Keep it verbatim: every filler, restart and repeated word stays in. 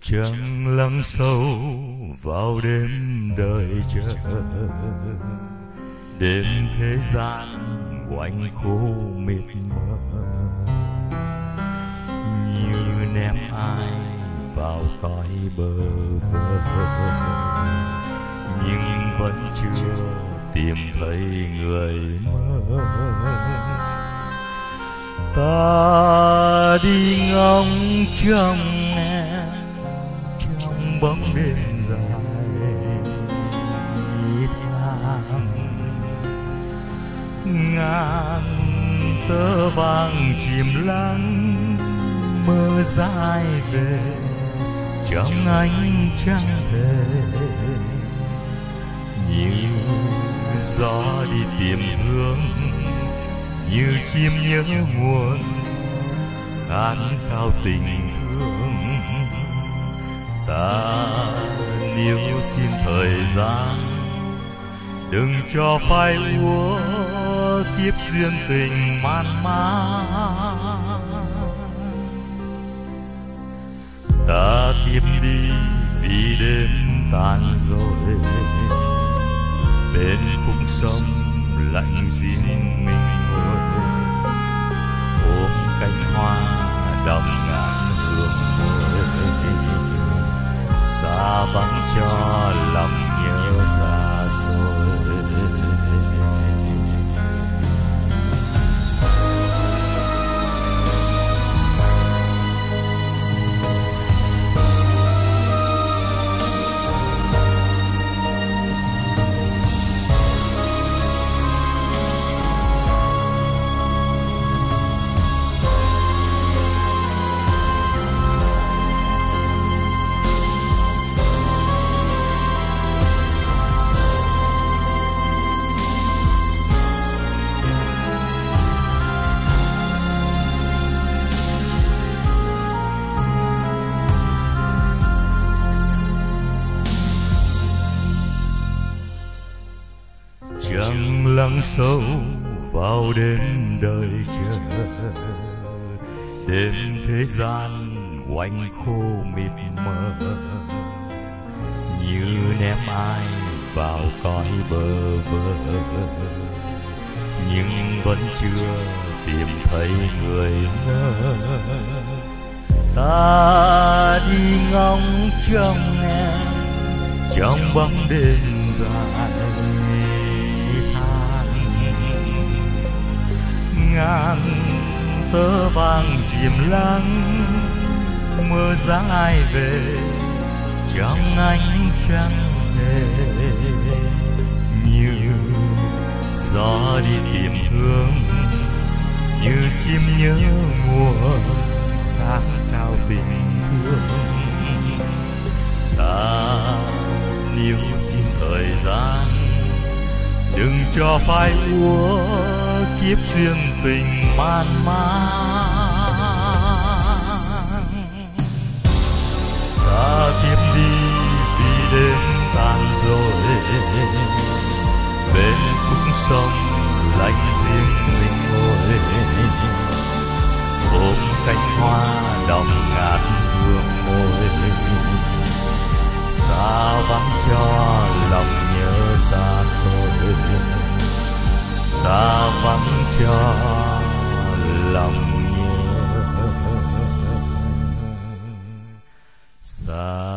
Trăng lắng sâu vào đêm đời chờ, đêm thế gian quạnh khô mịt mờ, như ném ai vào cõi bơ vơ, nhưng vẫn chưa tìm thấy người mơ. Ta đi ngóng trông em trong bóng đêm dài thang, ngàn tơ vàng chìm lắng mơ dài về trong ánh trăng thề, như gió đi tìm hướng, như chim nhớ nguồn khát khao tình thương. Ta níu xin thời gian, đừng cho phai úa kiếp duyên tình man mác. Ta tiếp đi vì đêm tan rồi, bên khúc sông lạnh riêng mình ngồi, ôm cánh hoa đậm ngàn hương môi, xa vắng cho lòng nhớ xa xôi. Trăng lắng sâu vào đêm đời chờ, đêm thế gian quạnh khô mịt mờ, như ném ai vào cõi bơ vơ, nhưng vẫn chưa tìm thấy người mơ. Ta đi ngóng trông em trong bóng đêm dài than, ngàn tơ vàng chìm lắng mơ dáng ai về trong ánh trăng thề, như gió đi tìm hướng, như chim nhớ mùa khát khao tình thương. Ta níu xin thời gian, đừng cho phai úa kiếp duyên tình man mác. Ta tiếp đi vì đêm tan rồi, bên khúc sông lạnh riêng mình ngồi, ôm cánh hoa đậm ngát hương môi, xa vắng cho lòng nhớ xa xôi, xa vắng cho lòng nhớ xa